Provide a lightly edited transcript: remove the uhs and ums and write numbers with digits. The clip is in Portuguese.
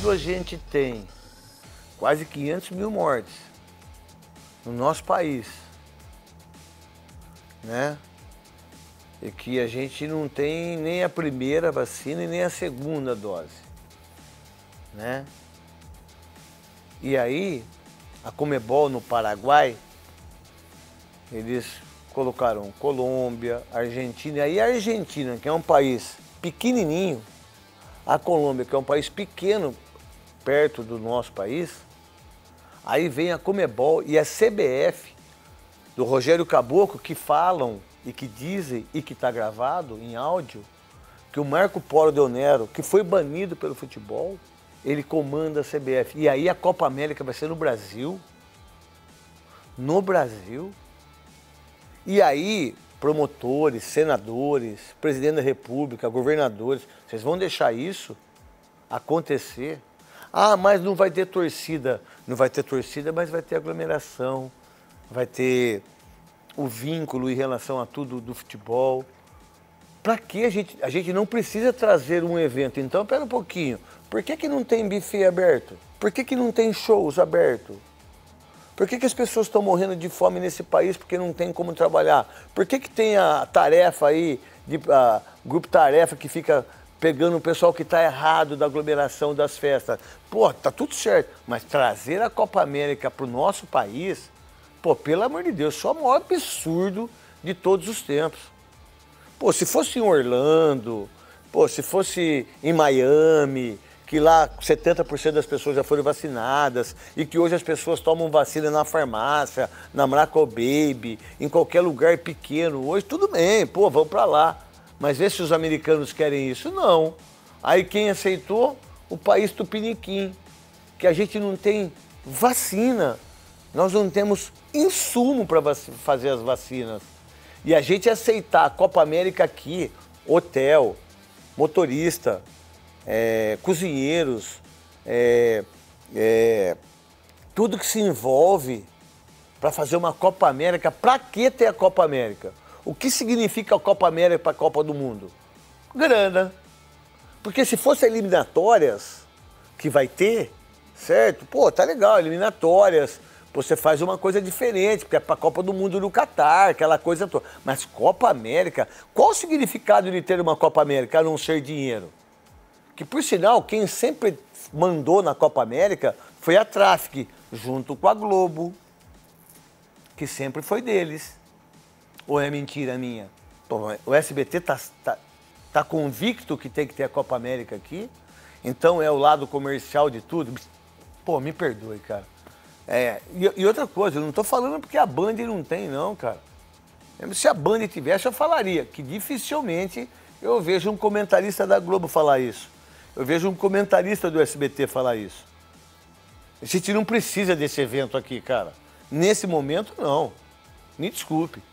quando a gente tem quase 500 mil mortes no nosso país, né? E que a gente não tem nem a primeira vacina e nem a segunda dose, né? E aí, a Conmebol no Paraguai, eles colocaram Colômbia, Argentina, e aí a Argentina, que é um país pequenininho, a Colômbia, que é um país pequeno, perto do nosso país, aí vem a Conmebol e a CBF, do Rogério Caboclo, que falam e que dizem, e que está gravado em áudio, que o Marco Polo Del Nero, que foi banido pelo futebol, ele comanda a CBF. E aí a Copa América vai ser no Brasil. No Brasil. E aí, promotores, senadores, presidente da República, governadores, vocês vão deixar isso acontecer? Ah, mas não vai ter torcida. Não vai ter torcida, mas vai ter aglomeração, vai ter o vínculo em relação a tudo do futebol. Para que a gente não precisa trazer um evento? Então, pera um pouquinho. Por que não tem buffet aberto? Por que não tem shows abertos? Por que as pessoas estão morrendo de fome nesse país porque não tem como trabalhar? Por que tem a tarefa aí, grupo tarefa que fica pegando o pessoal que está errado da aglomeração das festas? Pô, tá tudo certo, mas trazer a Copa América para o nosso país, pô, pelo amor de Deus, só o maior absurdo de todos os tempos. Pô, se fosse em Orlando, pô, se fosse em Miami, que lá 70% das pessoas já foram vacinadas e que hoje as pessoas tomam vacina na farmácia, na Miracle Baby, em qualquer lugar pequeno. Hoje tudo bem, pô, vamos para lá. Mas vê se os americanos querem isso. Não. Aí quem aceitou? O país tupiniquim, que a gente não tem vacina. Nós não temos insumo para fazer as vacinas. E a gente aceitar a Copa América aqui, hotel, motorista, cozinheiros, tudo que se envolve para fazer uma Copa América. Para que ter a Copa América? O que significa a Copa América para a Copa do Mundo? Grana. Porque se fosse eliminatórias, que vai ter, certo? Pô, tá legal, eliminatórias. Você faz uma coisa diferente, porque é para a Copa do Mundo no Catar, aquela coisa toda. Mas Copa América, qual o significado de ter uma Copa América a não ser dinheiro? Que, por sinal, quem sempre mandou na Copa América foi a Traffic, junto com a Globo, que sempre foi deles. Ou é mentira minha? Pô, o SBT tá convicto que tem que ter a Copa América aqui? Então é o lado comercial de tudo? Pô, me perdoe, cara. E outra coisa, eu não tô falando porque a Band não tem, não, cara. Se a Band tivesse, eu falaria que dificilmente eu vejo um comentarista da Globo falar isso. Eu vejo um comentarista do SBT falar isso. A gente não precisa desse evento aqui, cara. Nesse momento, não. Me desculpe.